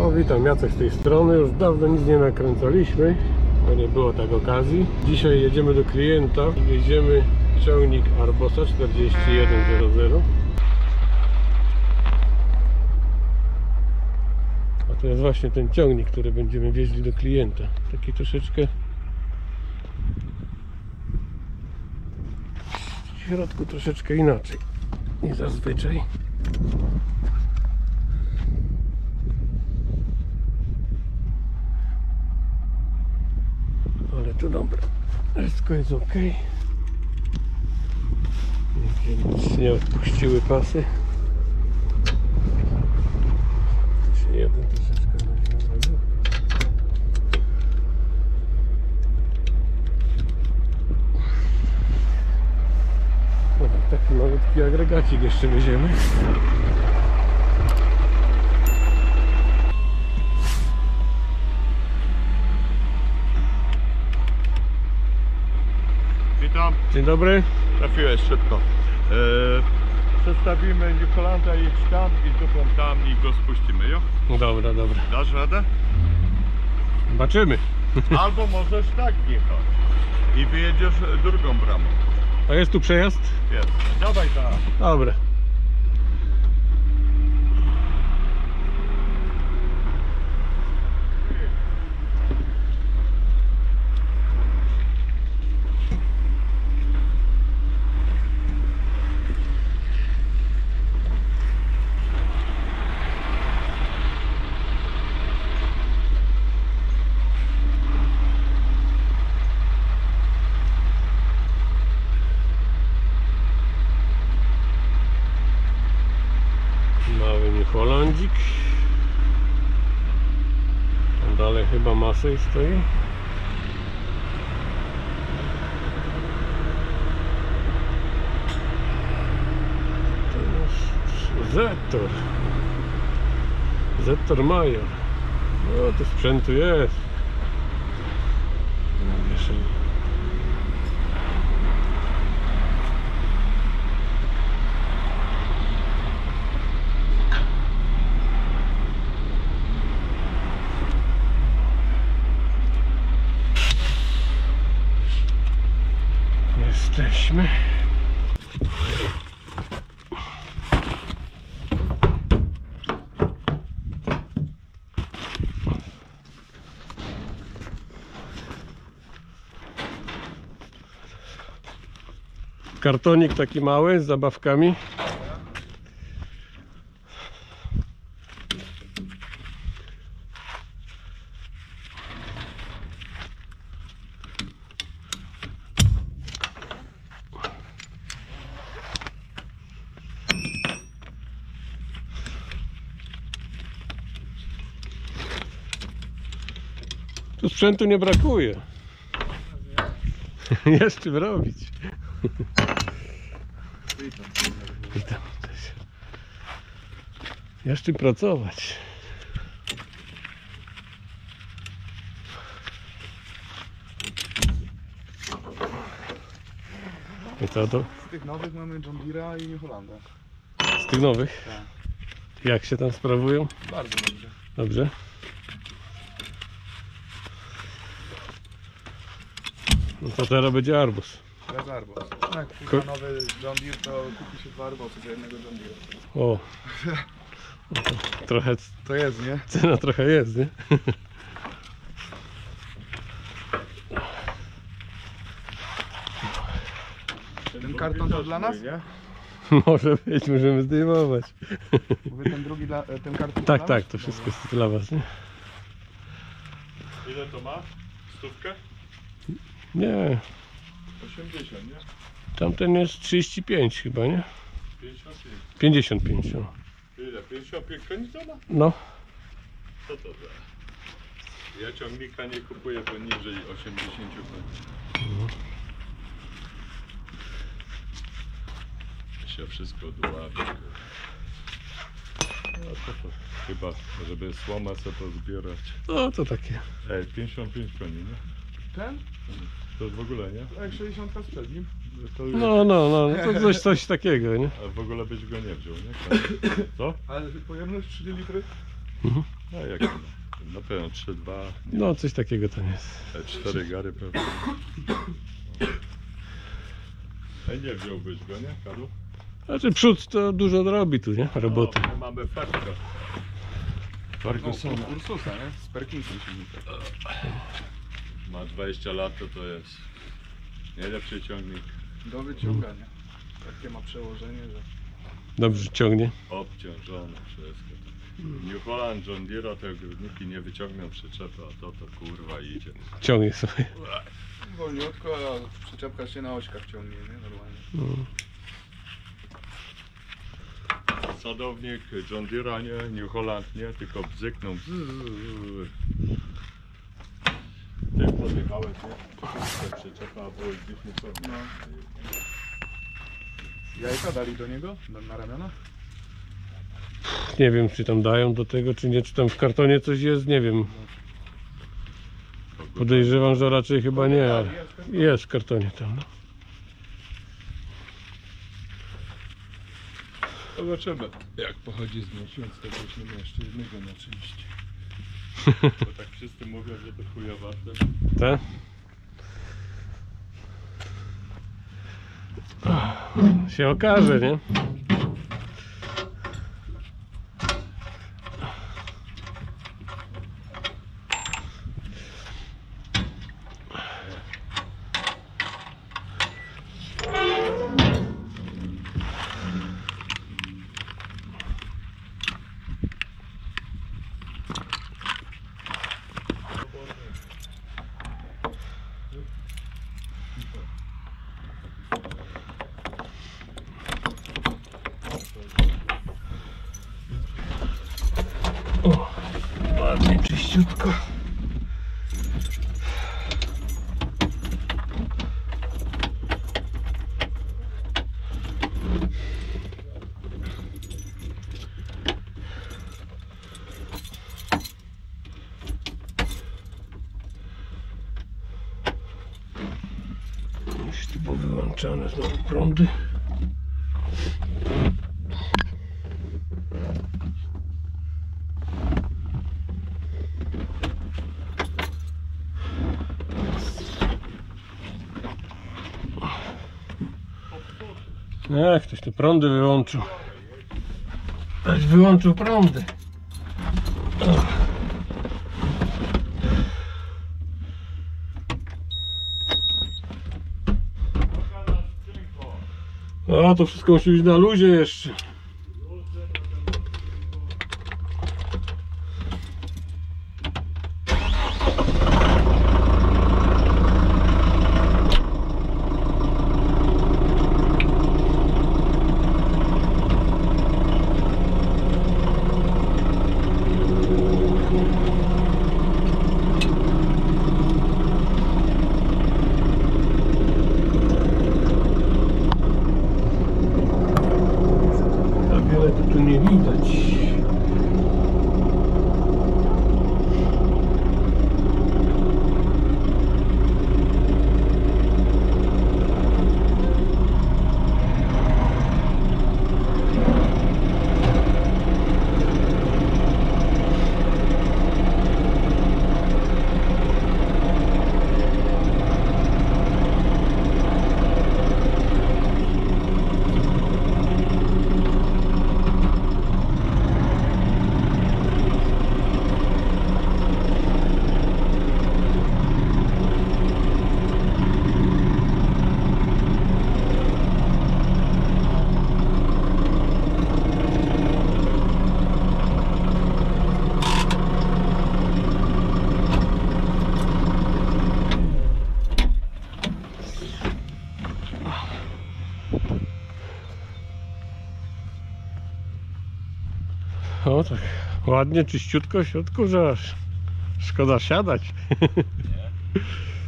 O, witam, Jacek z tej strony. Już dawno nic nie nakręcaliśmy, bo nie było tak okazji. Dzisiaj jedziemy do klienta i wieziemy ciągnik Arbosa 4100. A to jest właśnie ten ciągnik, który będziemy wieźli do klienta. Taki troszeczkę w środku troszeczkę inaczej niż zazwyczaj. Ale to dobra, wszystko jest ok. Nic nie odpuściły pasy. Jeszcze jeden troszeczkę będzie. Taki malutki agregacik jeszcze weźmiemy. Witam. Dzień dobry. Trafiłeś szybko. Przestawimy New Hollanda, jedź tam i dupą tam i go spuścimy, jo? Dobra, dobra. Dasz radę? Zobaczymy. Albo możesz tak jechać i wyjedziesz drugą bramą. A jest tu przejazd? Jest. Dawaj tam. Dobra. Mały New Hollandzik. Tam dalej chyba Massey stoi. To jest Zetor. Zetor Major. No to sprzętu jest. Jeszcze jesteśmy. Kartonik taki mały z zabawkami. Tu sprzętu nie brakuje. Jest czym robić. Witam. Jest czym pracować. I co to? Z tych nowych mamy John Deere'a i New Hollanda. Z tych nowych? Tak. Jak się tam sprawują? Bardzo dobrze. Dobrze. No to teraz będzie Arbus. Teraz Arbos. Jak kupa nowy John Deere, to kupi się dwa Arbosy za jednego John Deere'a. O. No to trochę To jest, nie? cena trochę jest, nie? Ten karton to dla nas? Nie? Może być, możemy zdejmować. Mówię, ten drugi ten karton Tak, dla tak, nas? to wszystko jest dla was, nie? Ile to ma? Stówkę? Nie, 80, nie? tamten jest 35 chyba, nie? 55. 55, no. Ile? 55 koni to ma? No, Co to za? Ja ciągnika nie kupuję poniżej 80 koni. Się wszystko dławi. No to chyba, żeby słoma sobie pozbierać. no to takie. 55 koni, nie? Ten? To w ogóle, nie? Jak 60 sprzed nim. To No, to coś takiego, nie? A w ogóle byś go nie wziął, nie? Co? Ale pojemność 3 litry? Mhm. No jak na pewno 3,2, No coś takiego to nie jest. 4 gary pewnie. A nie wziąłbyś go, nie, Karol? Znaczy przód to dużo robi tu, nie? Roboty. No, my mamy Ferka. No, Fergusona. Ursusa, nie? Z Perkinsem silnika. Ma 20 lat, to jest najlepszy ciągnik. Do wyciągania. Takie ma przełożenie, że... Dobrze ciągnie. Obciążone wszystko. New Holland, John Deere, te grudniki nie wyciągną przyczepy, a to kurwa idzie. Ciągnie sobie. Wolniutko, a przyczepka się na ośkach ciągnie, nie? Normalnie. No. Sadownik John Deere, nie, New Holland nie, tylko bzykną. Ty podjechałeś, nie? Te przyczepa były gdzieś niepełne. No. Jajka dali do niego? Na ramiona? Nie wiem, czy tam dają do tego, czy nie. Czy tam w kartonie coś jest, nie wiem. Podejrzewam, że raczej chyba nie, ale jest w kartonie tam. No. Zobaczymy, jak pochodzi z miesiąc, to weźmiemy jeszcze jednego na części. Bo tak wszyscy mówią, że to chujowate. Tak? Się okaże, nie? O, ładnie, czyściutko. Już tu powyłączane znowu prądy. Ktoś te prądy wyłączył. Ktoś wyłączył prądy. A to wszystko musi być na luzie jeszcze. Tu nie widać. O tak ładnie, czyściutko w środku, że aż szkoda siadać. Nie?